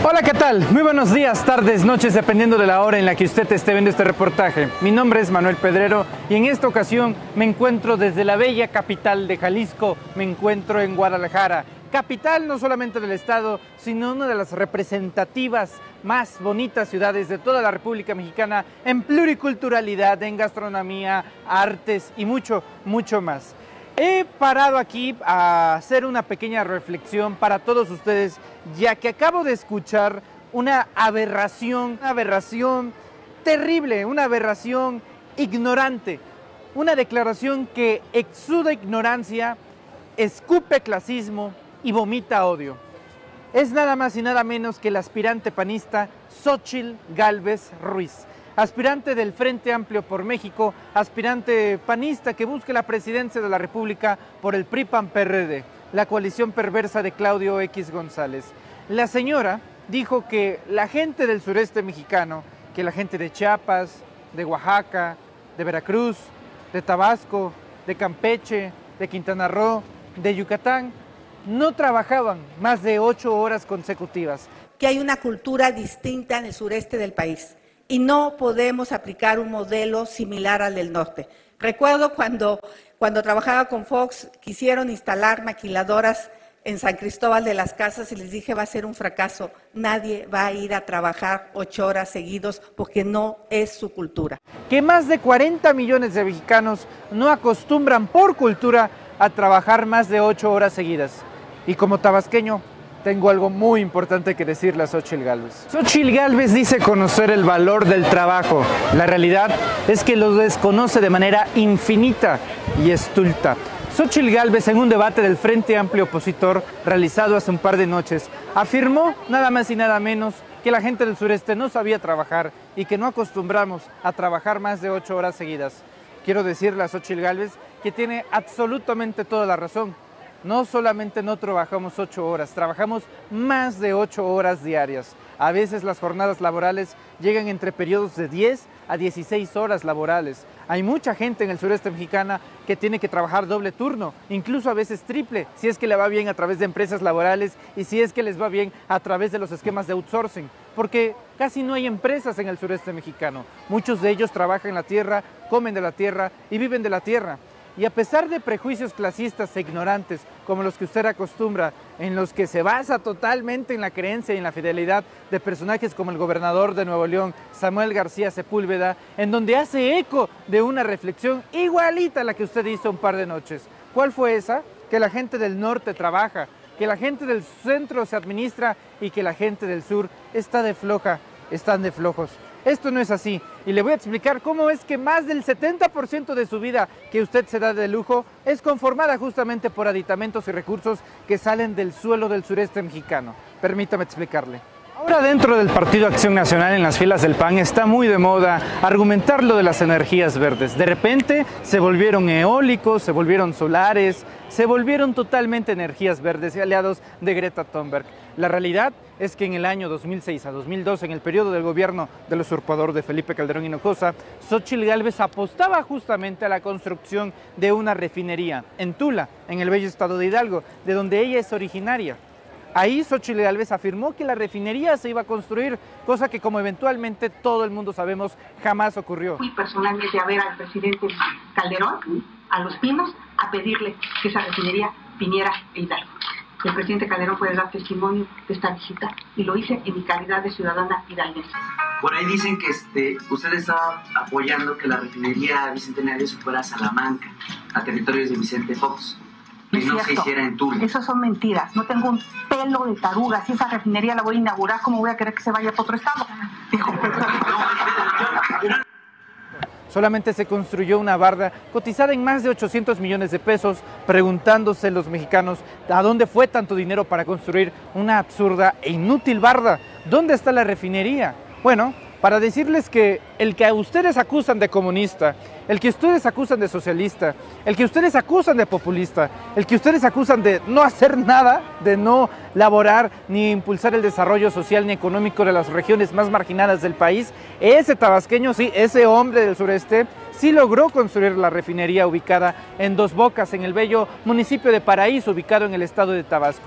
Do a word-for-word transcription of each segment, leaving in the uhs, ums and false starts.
Hola, ¿qué tal? Muy buenos días, tardes, noches, dependiendo de la hora en la que usted esté viendo este reportaje. Mi nombre es Manuel Pedrero y en esta ocasión me encuentro desde la bella capital de Jalisco, me encuentro en Guadalajara, capital no solamente del estado, sino una de las representativas más bonitas ciudades de toda la República Mexicana en pluriculturalidad, en gastronomía, artes y mucho, mucho más. He parado aquí a hacer una pequeña reflexión para todos ustedes, ya que acabo de escuchar una aberración, una aberración terrible, una aberración ignorante, una declaración que exuda ignorancia, escupe clasismo y vomita odio. Es nada más y nada menos que el aspirante panista Xóchitl Gálvez Ruiz, aspirante del Frente Amplio por México, aspirante panista que busque la presidencia de la República por el P R I P A N P R D, la coalición perversa de Claudio X González. La señora dijo que la gente del sureste mexicano, que la gente de Chiapas, de Oaxaca, de Veracruz, de Tabasco, de Campeche, de Quintana Roo, de Yucatán, no trabajaban más de ocho horas consecutivas. Que hay una cultura distinta en el sureste del país y no podemos aplicar un modelo similar al del norte. Recuerdo cuando, cuando trabajaba con Fox, quisieron instalar maquiladoras en San Cristóbal de las Casas y les dije va a ser un fracaso. Nadie va a ir a trabajar ocho horas seguidos porque no es su cultura. Que más de cuarenta millones de mexicanos no acostumbran por cultura a trabajar más de ocho horas seguidas. Y como tabasqueño, tengo algo muy importante que decirle a Xóchitl Gálvez. Xóchitl Gálvez dice conocer el valor del trabajo. La realidad es que lo desconoce de manera infinita y estulta. Xóchitl Gálvez, en un debate del Frente Amplio Opositor realizado hace un par de noches, afirmó nada más y nada menos que la gente del sureste no sabía trabajar y que no acostumbramos a trabajar más de ocho horas seguidas. Quiero decirle a Xóchitl Gálvez que tiene absolutamente toda la razón. No solamente no trabajamos ocho horas, trabajamos más de ocho horas diarias. A veces las jornadas laborales llegan entre periodos de diez a dieciséis horas laborales. Hay mucha gente en el sureste mexicano que tiene que trabajar doble turno, incluso a veces triple, si es que le va bien a través de empresas laborales y si es que les va bien a través de los esquemas de outsourcing, porque casi no hay empresas en el sureste mexicano. Muchos de ellos trabajan en la tierra, comen de la tierra y viven de la tierra. Y a pesar de prejuicios clasistas e ignorantes como los que usted acostumbra, en los que se basa totalmente en la creencia y en la fidelidad de personajes como el gobernador de Nuevo León, Samuel García Sepúlveda, en donde hace eco de una reflexión igualita a la que usted hizo un par de noches. ¿Cuál fue esa? Que la gente del norte trabaja, que la gente del centro se administra y que la gente del sur está de floja, están de flojos. Esto no es así y le voy a explicar cómo es que más del setenta por ciento de su vida que usted se da de lujo es conformada justamente por aditamentos y recursos que salen del suelo del sureste mexicano. Permítame explicarle. Ahora dentro del Partido Acción Nacional, en las filas del P A N, está muy de moda argumentar lo de las energías verdes. De repente se volvieron eólicos, se volvieron solares, se volvieron totalmente energías verdes y aliados de Greta Thunberg. La realidad es que en el año dos mil seis a dos mil doce, en el periodo del gobierno del usurpador de Felipe Calderón Hinojosa, Xóchitl Gálvez apostaba justamente a la construcción de una refinería en Tula, en el bello estado de Hidalgo, de donde ella es originaria. Ahí Xóchitl Gálvez afirmó que la refinería se iba a construir, cosa que como eventualmente todo el mundo sabemos jamás ocurrió. Fui personalmente a ver al presidente Calderón, a Los Pinos, a pedirle que esa refinería viniera a Hidalgo. El presidente Calderón puede dar testimonio de esta visita y lo hice en mi calidad de ciudadana hidalguense. Por ahí dicen que este, usted estaba apoyando que la refinería Bicentenario se fuera a Salamanca, a territorios de Vicente Fox. Que no se hiciera en Tula. Esas son mentiras. No tengo un pelo de taruga. Si esa refinería la voy a inaugurar, ¿cómo voy a querer que se vaya para otro estado? Solamente se construyó una barda cotizada en más de ochocientos millones de pesos, preguntándose los mexicanos a dónde fue tanto dinero para construir una absurda e inútil barda. ¿Dónde está la refinería? Bueno, para decirles que el que a ustedes acusan de comunista, el que ustedes acusan de socialista, el que ustedes acusan de populista, el que ustedes acusan de no hacer nada, de no laborar ni impulsar el desarrollo social ni económico de las regiones más marginadas del país, ese tabasqueño, sí, ese hombre del sureste, sí logró construir la refinería ubicada en Dos Bocas, en el bello municipio de Paraíso, ubicado en el estado de Tabasco.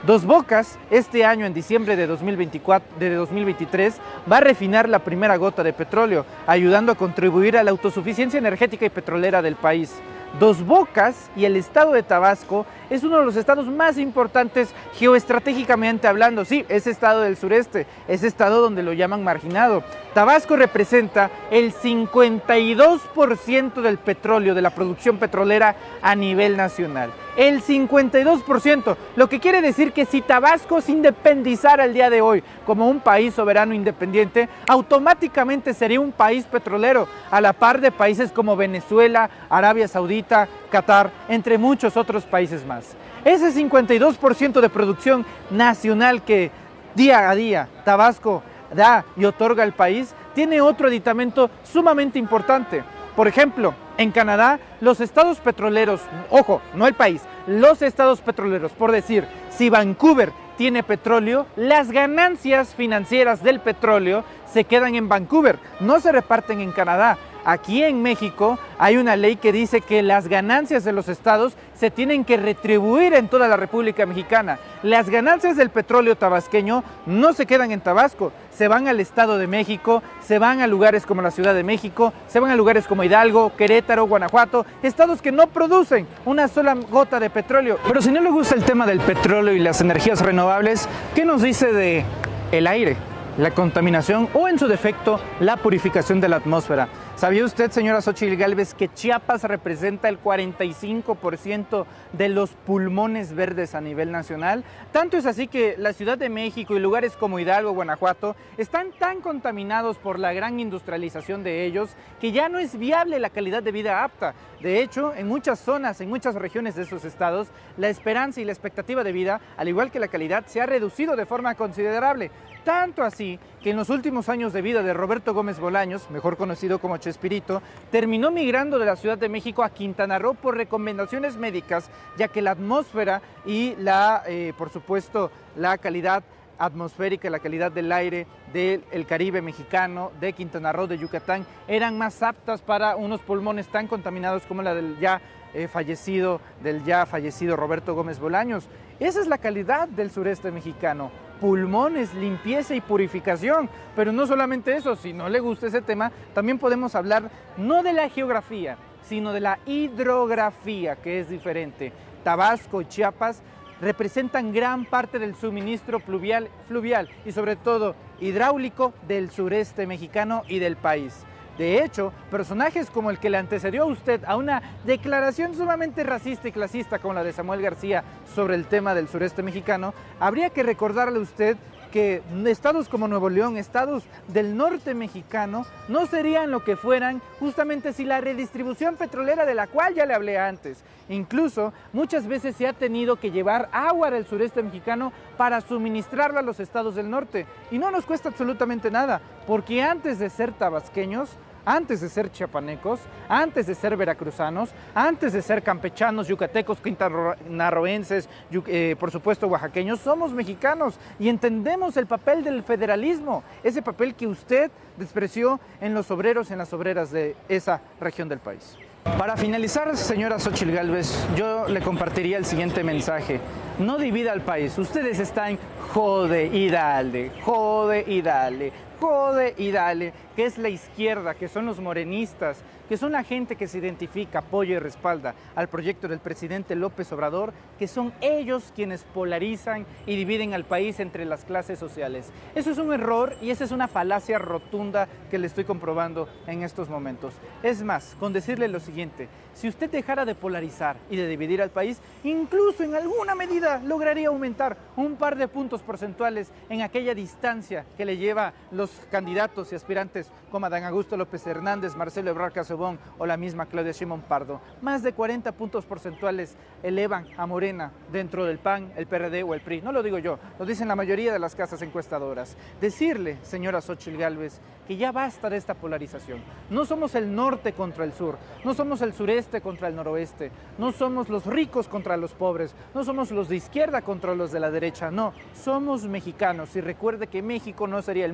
Dos Bocas, este año en diciembre de dos mil veinticuatro, de dos mil veintitrés, va a refinar la primera gota de petróleo, ayudando a contribuir a la autosuficiencia energética y petrolera del país. Dos Bocas y el estado de Tabasco es uno de los estados más importantes geoestratégicamente hablando. Sí, es estado del sureste, es estado donde lo llaman marginado. Tabasco representa el cincuenta y dos por ciento del petróleo, de la producción petrolera a nivel nacional. El cincuenta y dos por ciento, lo que quiere decir que si Tabasco se independizara el día de hoy como un país soberano independiente, automáticamente sería un país petrolero, a la par de países como Venezuela, Arabia Saudita, Qatar, entre muchos otros países más. Ese cincuenta y dos por ciento de producción nacional que día a día Tabasco da y otorga al país, tiene otro aditamento sumamente importante. Por ejemplo, en Canadá, los estados petroleros, ojo, no el país, los estados petroleros, por decir, si Vancouver tiene petróleo, las ganancias financieras del petróleo se quedan en Vancouver, no se reparten en Canadá. Aquí en México hay una ley que dice que las ganancias de los estados se tienen que retribuir en toda la República Mexicana. Las ganancias del petróleo tabasqueño no se quedan en Tabasco, se van al Estado de México, se van a lugares como la Ciudad de México, se van a lugares como Hidalgo, Querétaro, Guanajuato, estados que no producen una sola gota de petróleo. Pero si no le gusta el tema del petróleo y las energías renovables, ¿qué nos dice de el aire, la contaminación o en su defecto la purificación de la atmósfera? ¿Sabía usted, señora Xóchitl Gálvez, que Chiapas representa el cuarenta y cinco por ciento de los pulmones verdes a nivel nacional? Tanto es así que la Ciudad de México y lugares como Hidalgo, Guanajuato, están tan contaminados por la gran industrialización de ellos que ya no es viable la calidad de vida apta. De hecho, en muchas zonas, en muchas regiones de esos estados, la esperanza y la expectativa de vida, al igual que la calidad, se ha reducido de forma considerable. Tanto así que en los últimos años de vida de Roberto Gómez Bolaños, mejor conocido como Chespirito, terminó migrando de la Ciudad de México a Quintana Roo por recomendaciones médicas, ya que la atmósfera y la, eh, por supuesto, la calidad atmosférica, la calidad del aire del Caribe mexicano, de Quintana Roo, de Yucatán, eran más aptas para unos pulmones tan contaminados como la del ya eh, fallecido, del ya fallecido Roberto Gómez Bolaños. Esa es la calidad del sureste mexicano. Pulmones, limpieza y purificación, pero no solamente eso, si no le gusta ese tema, también podemos hablar no de la geografía, sino de la hidrografía, que es diferente. Tabasco y Chiapas representan gran parte del suministro pluvial, fluvial y sobre todo hidráulico del sureste mexicano y del país. De hecho, personajes como el que le antecedió a usted a una declaración sumamente racista y clasista como la de Samuel García sobre el tema del sureste mexicano, habría que recordarle a usted que estados como Nuevo León, estados del norte mexicano, no serían lo que fueran justamente si la redistribución petrolera de la cual ya le hablé antes. Incluso muchas veces se ha tenido que llevar agua del sureste mexicano para suministrarla a los estados del norte. Y no nos cuesta absolutamente nada, porque antes de ser tabasqueños, antes de ser chiapanecos, antes de ser veracruzanos, antes de ser campechanos, yucatecos, quintanarroenses, eh, por supuesto oaxaqueños, somos mexicanos y entendemos el papel del federalismo, ese papel que usted despreció en los obreros, en las obreras de esa región del país. Para finalizar, señora Xóchitl Gálvez, yo le compartiría el siguiente mensaje. No divida al país. Ustedes están jode y dale, jode y dale, jode y dale, que es la izquierda, que son los morenistas, que son la gente que se identifica, apoya y respalda al proyecto del presidente López Obrador, que son ellos quienes polarizan y dividen al país entre las clases sociales. Eso es un error y esa es una falacia rotunda que le estoy comprobando en estos momentos. Es más, con decirle lo siguiente, si usted dejara de polarizar y de dividir al país, incluso en alguna medida lograría aumentar un par de puntos porcentuales en aquella distancia que le lleva los candidatos y aspirantes como Adán Augusto López Hernández, Marcelo Ebrard Casaubon o la misma Claudia Sheinbaum Pardo. Más de cuarenta puntos porcentuales elevan a Morena dentro del P A N, el P R D o el P R I. No lo digo yo, lo dicen la mayoría de las casas encuestadoras. Decirle, señora Xóchitl Gálvez, que ya basta de esta polarización. No somos el norte contra el sur, no somos el sureste contra el noroeste, no somos los ricos contra los pobres, no somos los de izquierda contra los de la derecha, no, somos mexicanos y recuerde que México no sería el mismo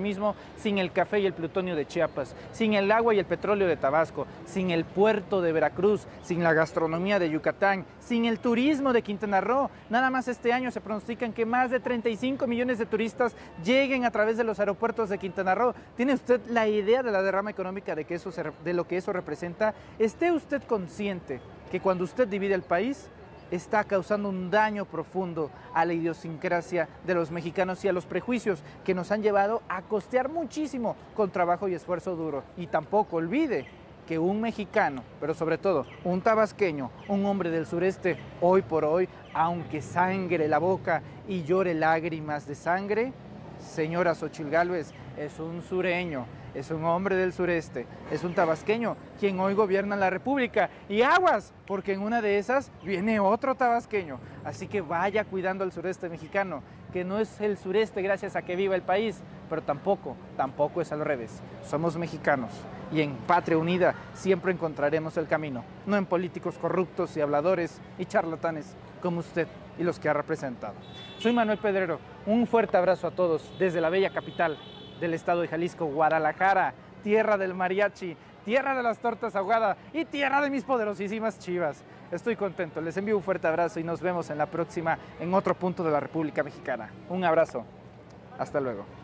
sin el café y el plutonio de Chiapas, sin el agua y el petróleo de Tabasco, sin el puerto de Veracruz, sin la gastronomía de Yucatán, sin el turismo de Quintana Roo. Nada más este año se pronostican que más de treinta y cinco millones de turistas lleguen a través de los aeropuertos de Quintana Roo. ¿Tiene usted la idea de la derrama económica de, que eso se, de lo que eso representa? ¿Esté usted consciente que cuando usted divide el país, está causando un daño profundo a la idiosincrasia de los mexicanos y a los prejuicios que nos han llevado a costear muchísimo con trabajo y esfuerzo duro? Y tampoco olvide que un mexicano, pero sobre todo un tabasqueño, un hombre del sureste, hoy por hoy, aunque sangre la boca y llore lágrimas de sangre, señora Xóchitl Gálvez, es un sureño, es un hombre del sureste, es un tabasqueño quien hoy gobierna la República. Y aguas, porque en una de esas viene otro tabasqueño. Así que vaya cuidando al sureste mexicano, que no es el sureste gracias a que viva el país, pero tampoco, tampoco es al revés. Somos mexicanos y en Patria Unida siempre encontraremos el camino, no en políticos corruptos y habladores y charlatanes como usted y los que ha representado. Soy Manuel Pedrero, un fuerte abrazo a todos desde la bella capital del estado de Jalisco, Guadalajara, tierra del mariachi, tierra de las tortas ahogadas y tierra de mis poderosísimas Chivas. Estoy contento, les envío un fuerte abrazo y nos vemos en la próxima en otro punto de la República Mexicana. Un abrazo, hasta luego.